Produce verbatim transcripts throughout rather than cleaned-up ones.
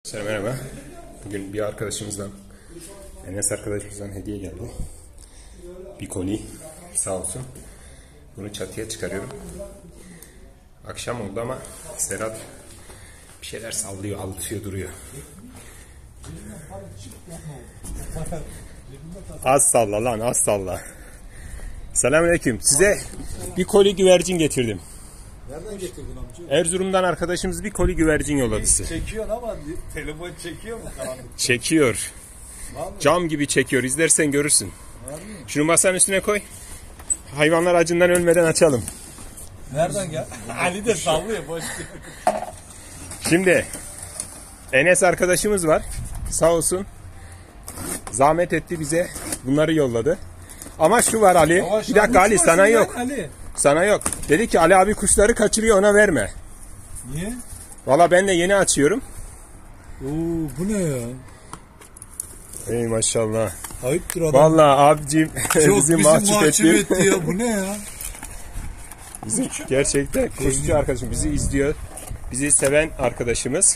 Selam, merhaba. Bugün bir arkadaşımızdan, Enes arkadaşımızdan hediye geldi. Bir koni, sağ olsun. Bunu çatıya çıkarıyorum. Akşam oldu ama Serhat bir şeyler sallıyor, altıyor duruyor. Az salla lan, az salla. Selamünaleyküm. Size bir koli güvercin getirdim. Nereden getirdin amca? Erzurum'dan arkadaşımız bir koli güvercin yolladı size. Çekiyor ama telefon çekiyor mu karanlıkta? Çekiyor. Cam gibi çekiyor. İzlersen görürsün. Şunu masanın üstüne koy. Hayvanlar acından ölmeden açalım. Nereden gel? Ali de sallıyor boş. Şimdi Enes arkadaşımız var. Sağ olsun. Zahmet etti bize. Bunları yolladı. Ama şu var Ali. Bir dakika Ali, sana yok. Ali. Sana yok. Dedi ki Ali abi kuşları kaçırıyor, ona verme. Niye? Valla ben de yeni açıyorum. Oo, bu ne ya? Ey maşallah. Ayıptır adam. Valla abicim bizi mahcup, mahcup etti. etti ya. Bu ne ya? Bizim gerçekten kuşçu arkadaşım bizi izliyor. Bizi seven arkadaşımız.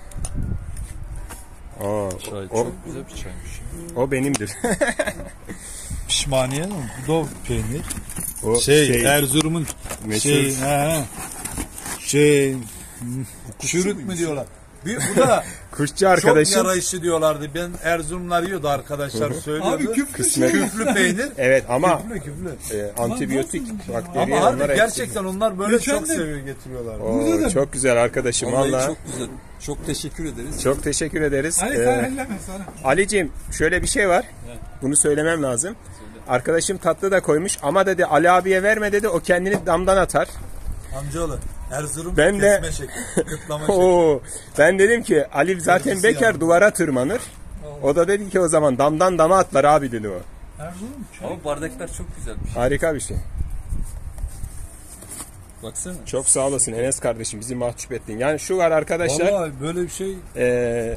Aa, Çay o, çok güzel bir çaymış. o benimdir. Pişmaniye mi? Bu da peynir. O Şey, Erzurum'un meşhur şey, he, şey, çürük mü diyorlar? Bir, bu da kuşçu çok arkadaşım. yarayışı diyorlardı. Ben Erzurumlar yiyordu arkadaşlar söylüyordu. Abi küflü Kısmet. Küflü peynir. Evet ama Küflü küflü. e, antibiyotik bakteri Ama harbi onlar gerçekten onlar böyle Geçen çok de- seviyor getiriyorlar. Oo, çok güzel arkadaşım Vallahi valla. çok güzel. Çok teşekkür ederiz. Çok teşekkür ederiz. Ali Ee, sen elleme sana. Ali'cim şöyle bir şey var. Bunu söylemem lazım. Arkadaşım tatlı da koymuş ama dedi Ali abiye verme dedi, o kendini damdan atar. Amcaoğlu Erzurum Ben de- kesme şekli, kıtlama şekli. Oo, ben dedim ki Ali zaten Kırmızı bekar, yani. duvara tırmanır. O da dedi ki o zaman damdan dama atlar abi dedi o. Erzurum Ama bardaklar çok güzelmiş. Harika bir şey. Baksana. Çok sağ olasın Enes kardeşim, bizi mahcup ettin. Yani şu var arkadaşlar. Vallahi böyle bir şey Ee,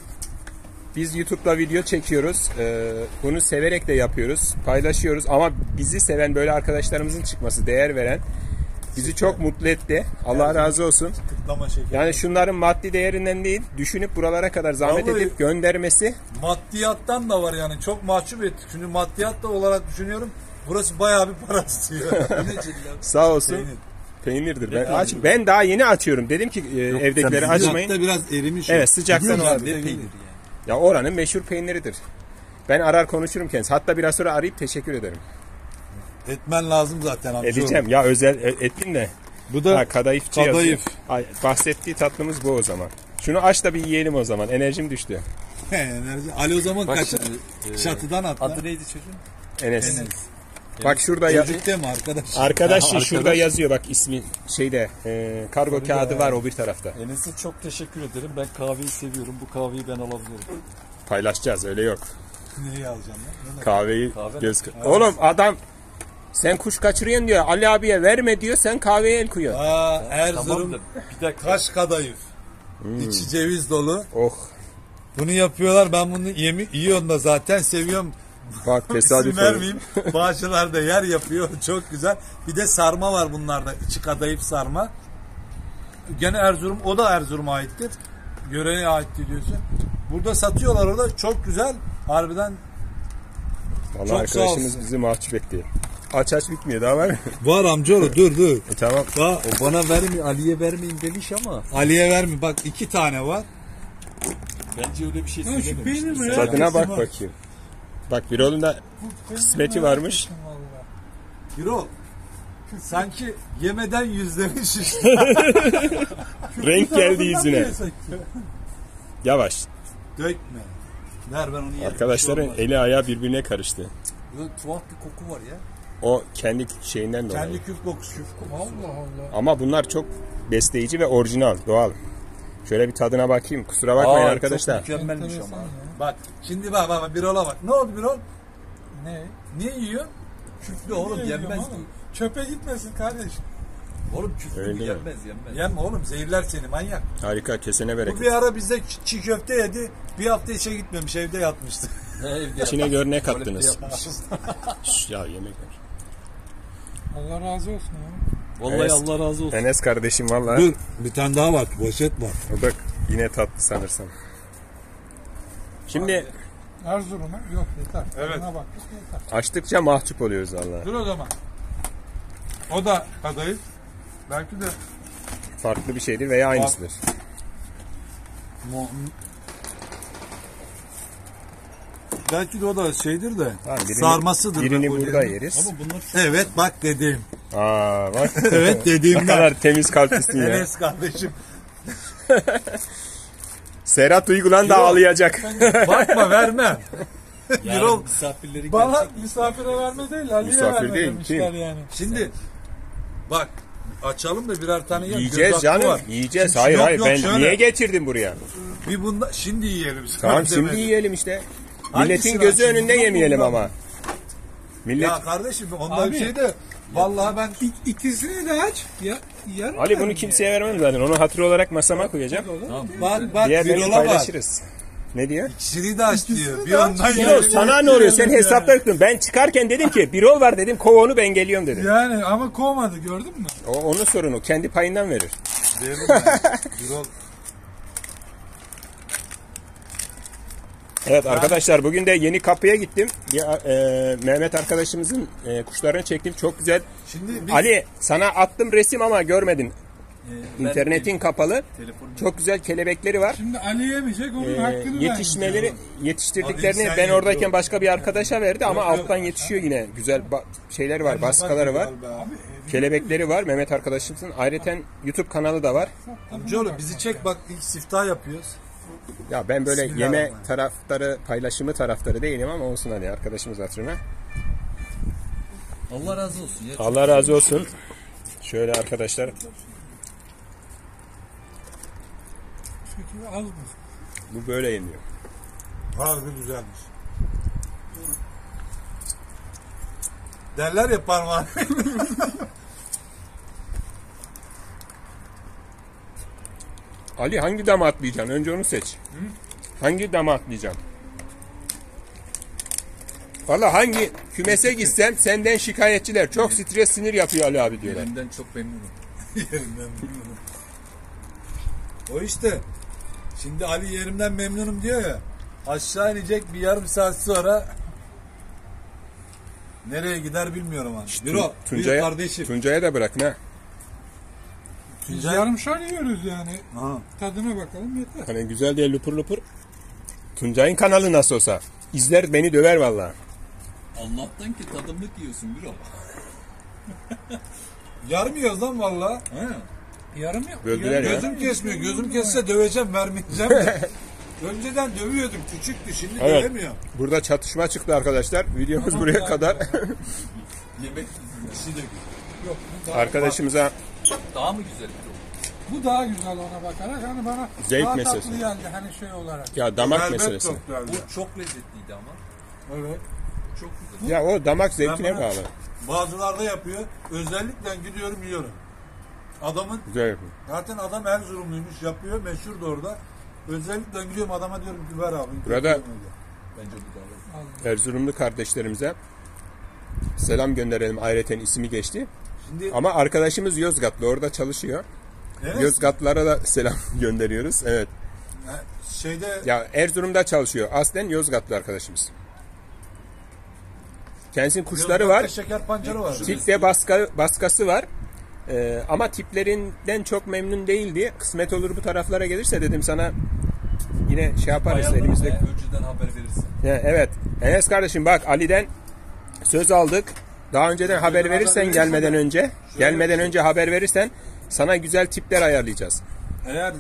biz YouTube'da video çekiyoruz. Ee, bunu severek de yapıyoruz. Paylaşıyoruz ama bizi seven böyle arkadaşlarımızın çıkması, değer veren bizi çok mutlu etti. Allah razı olsun. kıtlama şekli. Yani şunların maddi değerinden değil, düşünüp buralara kadar zahmet Vallahi- edip göndermesi. Maddiyattan da var yani. Çok mahcup ettik. Şimdi maddiyat da olarak düşünüyorum. Burası bayağı bir para istiyor. Sağ olsun. Peynir. Peynirdir. Ben aç, ben daha yeni açıyorum. Dedim ki e, evdekileri açmayın. biraz erimiş. Evet, sıcaktan Biliyorum olabilir. ya, Peynir yani. Ya oranın meşhur peyniridir. Ben arar konuşurum kendisi. Hatta biraz sonra arayıp teşekkür ederim. Etmen lazım zaten amca. Edeceğim. Ya özel e- ettim de. Bu da Ha, kadayıfçı kadayıf. yazıyor. Ay, bahsettiği tatlımız bu o zaman. Şunu aç da bir yiyelim o zaman. Enerjim düştü. enerji. Ali o zaman Bak kaç şimdi, e, çatıdan atla. Adı neydi çocuğun? Enes. Enes. Bak şurada ya, Çocuk deme arkadaş. arkadaş Ha, şurada arkadaş. yazıyor bak ismi şeyde e, kargo kağıdı var o bir tarafta. Enes'e çok teşekkür ederim. Ben kahveyi seviyorum. Bu kahveyi ben alabilirim. Paylaşacağız, öyle yok. Neyi alacağım lan? Kahveyi Kahve. göz Oğlum adam sen kuş kaçırıyorsun diyor. Ali abiye verme diyor. Sen kahveye el koyuyorsun. Aa, Erzurum Tamam da bir dakika. kaş kadayıf. İçi ceviz dolu. Oh. Bunu yapıyorlar. Ben bunu yemi yiyorum da zaten seviyorum. Bak İsim tesadüf oldu. vermeyeyim. Bahçeler de yer yapıyor. Çok güzel. Bir de sarma var bunlarda. İçi kadayıf sarma. Gene Erzurum. O da Erzurum'a aittir. Yöreye ait diyorsun. Burada satıyorlar orada. Çok güzel. Harbiden Vallahi Çok sağ arkadaşımız olsun. bizi mahcup etti. Aç aç bitmiyor, daha var mı? var amcaoğlu. Dur dur. E, tamam. Bak, O bana vermeyin, Ali'ye vermeyin demiş ama Ali'ye verme. Bak iki tane var. bence öyle bir şey peynir söylememiş. mi ya? Tadına bak Kesin var. bakayım. Bak bir oğlum da kısmeti varmış. Birol. Sanki yemeden yüzlerin şişti. Renk geldi yüzüne. Yavaş. Dökme. Ver ben onu yerim. Arkadaşların Bir şey olmaz. eli ayağı birbirine karıştı. Böyle tuhaf bir koku var ya. O kendi şeyinden dolayı. Kendi küf kokusu. Allah Allah. Ama bunlar çok besleyici ve orijinal, doğal. Şöyle bir tadına bakayım. Kusura bakmayın Aa, arkadaşlar. Çok mükemmelmiş ama. Bak şimdi bak bak bak Birol'a bak. Ne oldu Birol? Ne? Niye yiyor? Küflü oğlum Niye yenmez. yiyorum oğlum? Çöpe gitmesin kardeş. Oğlum küflü Öyle mi? yenmez yenmez. Yenme oğlum zehirler seni manyak. Harika, kesene Bu bereket. bir ara bize çiğ köfte yedi. Bir hafta işe gitmemiş evde yatmıştı. Ne evde İçine yapmış, göre ne tuvalette kattınız? yapmış. Şş, ya yemek ver. Allah razı olsun ya. Vallahi Enes- Allah razı olsun. Enes kardeşim vallahi. Dur bir tane daha var poşet var. O da yine tatlı sanırsam. Şimdi Erzurum'a yok yeter. Evet. Buna baktık yeter. açtıkça mahcup oluyoruz vallahi. Dur o zaman. O da kadayıf. Belki de Farklı bir şeydir veya aynısıdır. Mo- belki de o da şeydir de Tamam, birini- sarmasıdır. Birini be, o burada yerin. yeriz. Ama bunlar Evet bak dediğim. Aa bak. Evet Ne dediğimden. kadar temiz kalplisin ya. Enes kardeşim. Serhat Uygulan da Yok. ağlayacak. Bakma vermem. yarın Birol, misafirleri Bana gelecek. misafire verme değil, Ali'ye Misafir verme değil, demişler kim? yani. şimdi bak açalım da birer tane yiyelim. Yiyeceğiz Göz hakkı canım. var. Yiyeceğiz. Şimdi Hayır yok, hayır yok, ben şöyle. niye getirdim buraya? Bir bunda şimdi yiyelim. Tamam Sana şimdi demedim. yiyelim işte. Hangisi Milletin var gözü şimdi? önünde Bundan yemeyelim bundan. ama. Millet Ya kardeşim ondan Abi. bir şey de vallahi ben İk, ikisini de aç. Ya, yarım Ali bunu verin kimseye vermem zaten. Onu hatırı olarak masama koyacağım. bak bak Diğerlerini Birol'a bak. paylaşırız. Ne diyor? İkisini de aç diyor. Bir de aç. ondan Birol yiyelim. sana ne oluyor? Sen Yani. hesapta yuttun. Ben çıkarken dedim ki Birol var dedim. Kov onu ben geliyorum dedim. Yani ama kovmadı gördün mü? O onun sorunu. Kendi payından verir. Diyelim yani. Birol. Evet arkadaşlar bugün de yeni kapıya gittim. Bir, e, Mehmet arkadaşımızın e, kuşlarını çektim. Çok güzel. Şimdi biz Ali sana attım resim ama görmedin. Ben İnternetin kapalı. telefonum Çok güzel kelebekleri var. Şimdi Ali yemeyecek onun Ee, hakkını yetişmeleri vermiş. yetiştirdiklerini Abi sen ben ye, oradayken yok. başka bir arkadaşa verdi ama Yok, yok. alttan yetişiyor yine. Güzel ba- şeyler var, baskaları var. Kelebekleri var. Mehmet arkadaşımızın. Ayrıca YouTube kanalı da var. Amcaoğlu bizi çek bak ilk siftah yapıyoruz. Ya ben böyle yeme Bismillahirrahmanirrahim. taraftarı, paylaşımı taraftarı değilim ama olsun hadi arkadaşımız hatırına. Allah razı olsun. Ya. Allah razı olsun. Şöyle arkadaşlar Şekeri az mı? bu böyle yeniyor. Harbi güzelmiş. Derler ya parmağı. Ali hangi dama atlayacaksın? Önce onu seç. Hangi dama atlayacaksın? Valla hangi kümese gitsem senden şikayetçiler. Çok stres sinir yapıyor Ali abi diyorlar. Yerimden çok memnunum. Yerimden memnunum. O işte. Şimdi Ali yerimden memnunum diyor ya. Aşağı inecek bir yarım saat sonra nereye gider bilmiyorum abi. Biro, buyur Tuncay'a, kardeşim. Tuncay'a da bırakın ha. Biz Tuncay- yarımşar yiyoruz yani. Aha. Tadına bakalım yeter. Hani güzel diye lupur lupur. Tuncay'ın kanalı nasıl olsa. İzler beni döver valla. Allah'tan ki tadımlık yiyorsun bir o. Yarım yiyoruz lan valla. He. Yarım yok. Böldüler ya. Gözüm kesmiyor. Gözüm kesse döveceğim vermeyeceğim de. Önceden dövüyordum. Küçüktü. Şimdi Evet. dövemiyor. Burada çatışma çıktı arkadaşlar. Videomuz buraya kadar. Yemek işi de Yok, bu daha, Arkadaşımıza daha mı güzel bir o? bu daha güzel ona bakarak. Hani bana Zevk daha meselesi. tatlı geldi hani şey olarak. ya damak Elbet meselesi. çok geldi. Bu çok lezzetliydi ama. Evet. Çok güzel. Ya o damak zevkine Ben bağlı. Bazılarda yapıyor. Özellikle gidiyorum yiyorum. Adamın Güzel yapıyor. zaten adam Erzurumluymuş yapıyor. Meşhur da orada. Özellikle gidiyorum adama diyorum ki ver abi. Burada- Bence bu da var. Erzurumlu kardeşlerimize selam gönderelim. Ayrıca ismi geçti. Şimdi Ama arkadaşımız Yozgatlı. Orada çalışıyor. evet, Yozgatlılara da selam gönderiyoruz. Evet. şeyde Ya Erzurum'da çalışıyor. Aslen Yozgatlı arkadaşımız. Kendisinin kuşları Yozgat'ta var. şeker pancarı var. Tipte baska, baskası var. Ee, ama tiplerinden çok memnun değildi. Kısmet olur bu taraflara gelirse dedim sana yine şey yaparız Ayarlarım elimizde. ya, önceden haber verirsin. Ya, evet. Enes kardeşim bak Ali'den söz aldık. Daha önceden haber verirsen verirsen gelmeden de- önce, gelmeden önce haber verirsen sana güzel tipler ayarlayacağız. Eğer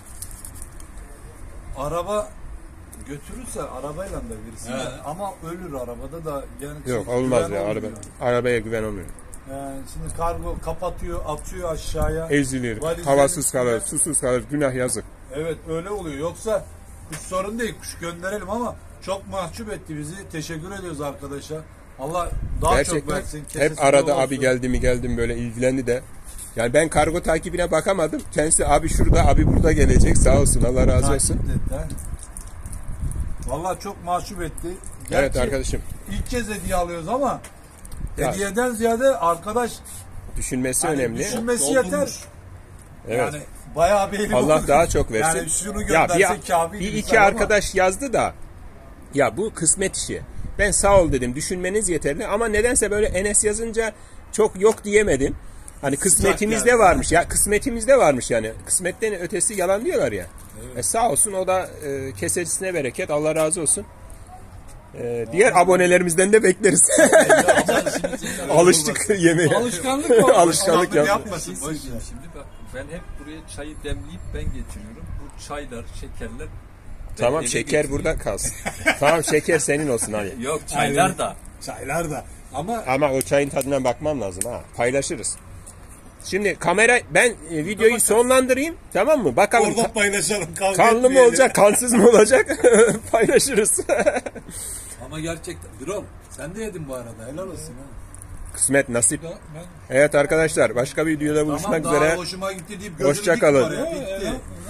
araba götürürse arabayla da verirsin. He. Ama ölür arabada da yani Yok şey, olmaz güven ya araba, olmuyor. arabaya güven olmuyor. Yani şimdi kargo kapatıyor, atıyor aşağıya. Ezilir, Valizlerin havasız üstüne- kalır, susuz kalır, günah yazık. Evet öyle oluyor. Yoksa kuş sorun değil. Kuş gönderelim ama çok mahcup etti bizi. Teşekkür ediyoruz arkadaşa. Allah daha çok Gerçekten versin. kesesi hep arada bol abi olsun. geldi mi geldim böyle ilgilendi de. Yani ben kargo takibine bakamadım. Kendisi abi şurada, abi burada gelecek. Sağ olsun, Allah razı olsun. Takip etti, ha. Vallahi çok mahcup etti. Gerçi Evet arkadaşım. ilk kez hediye alıyoruz ama Ya. hediyeden ziyade arkadaş Düşünmesi hani önemli. düşünmesi Doldurmuş. yeter. Evet. Yani bayağı bir eli Allah oldu. daha çok versin. Yani şunu ya gönderse bir, kafi bir gibi iki sen ama- arkadaş yazdı da Ya bu kısmet işi. Ben sağ ol dedim. Düşünmeniz yeterli ama nedense böyle Enes yazınca çok yok diyemedim. Hani kısmetimizde yani. varmış ya, kısmetimizde varmış yani. Kısmetten ötesi yalan diyorlar ya. Evet. E sağ olsun, o da e, keserisine bereket, Allah razı olsun. E, diğer abonelerimizden de bekleriz. Alıştık yemeğe. Alışkanlık oldu. Alışkanlık yap. yapmasın. Şimdi, şimdi bak, ben hep buraya çayı demleyip ben getiriyorum. Bu çaylar, şekerler. ben Tamam, eve şeker getiriyorum. burada kalsın. Tamam, şeker senin olsun Ali. Yok, çaylar da. Çaylar da. Ama Ama o çayın tadına bakmam lazım ha. Paylaşırız. Şimdi kamera, ben e, videoyu sonlandırayım, tamam mı? Bakalım orada paylaşalım. Kavga kanlı mı etmeyelim. olacak, kansız mı olacak? Paylaşırız. Ama gerçekten. Birol sen de yedin bu arada. Helal olsun ha. Kısmet, nasip. Ben Evet arkadaşlar, başka bir videoda buluşmak Tamam, daha üzere. hoşuma gitti deyip Hoşça gözünü kalın. dikme oraya. Bitti.